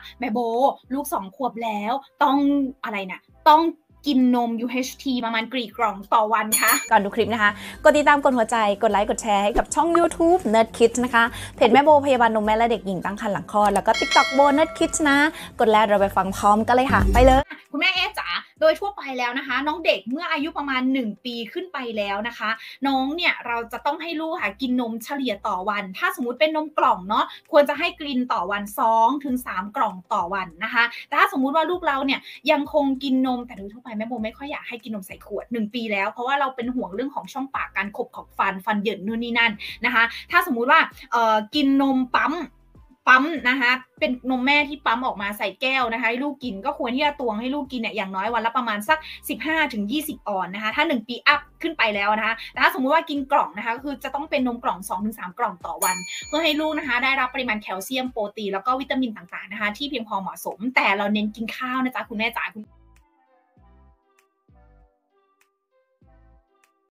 แม่โบลูก2 ขวบแล้วต้องอะไรนะต้องกินนม UHT ประมาณกี่กล่องต่อวันคะก่อนดูคลิปนะคะกดติดตามกดหัวใจกดไลค์กดแชร์ให้กับช่อง YouTube Nerd Kids นะคะเพจแม่โบพยาบาลนมแม่และเด็กหญิงตั้งครรภ์หลังคลอดแล้วก็ TikTok โบ Nerd Kids นะกดแล้วเราไปฟังพร้อมกันเลยค่ะไปเลยคุณแม่จ๋าโดยทั่วไปแล้วนะคะน้องเด็กเมื่ออายุประมาณ1 ปีขึ้นไปแล้วนะคะน้องเนี่ยเราจะต้องให้ลูกค่ะกินนมเฉลี่ยต่อวันถ้าสมมุติเป็นนมกล่องเนาะควรจะให้กินต่อวัน2-3 กล่องต่อวันนะคะแต่ถ้าสมมุติว่าลูกเราเนี่ยยังคงกินนมแต่โดยทั่วไปแม่โบไม่ค่อยอยากให้กินนมใส่ขวด1 ปีแล้วเพราะว่าเราเป็นห่วงเรื่องของช่องปากการขบของฟันเหยินนู่นนี่นั่นนะคะถ้าสมมุติว่ากินนมปั๊มนะคะเป็นนมแม่ที่ปั๊มออกมาใส่แก้วนะคะให้ลูกกินก็ควรที่จะตวงให้ลูกกินเนี่ยอย่างน้อยวันละประมาณสัก15-20 ออนนะคะถ้า1 ปีอัพขึ้นไปแล้วนะคะแต่ถ้าสมมุติว่ากินกล่องนะคะคือจะต้องเป็นนมกล่อง2-3 กล่องต่อวันเพื่อให้ลูกนะคะได้รับปริมาณแคลเซียมโปรตีนแล้วก็วิตามินต่างๆนะคะที่เพียงพอเหมาะสมแต่เราเน้นกินข้าวนะจ๊ะคุณแม่จ๋า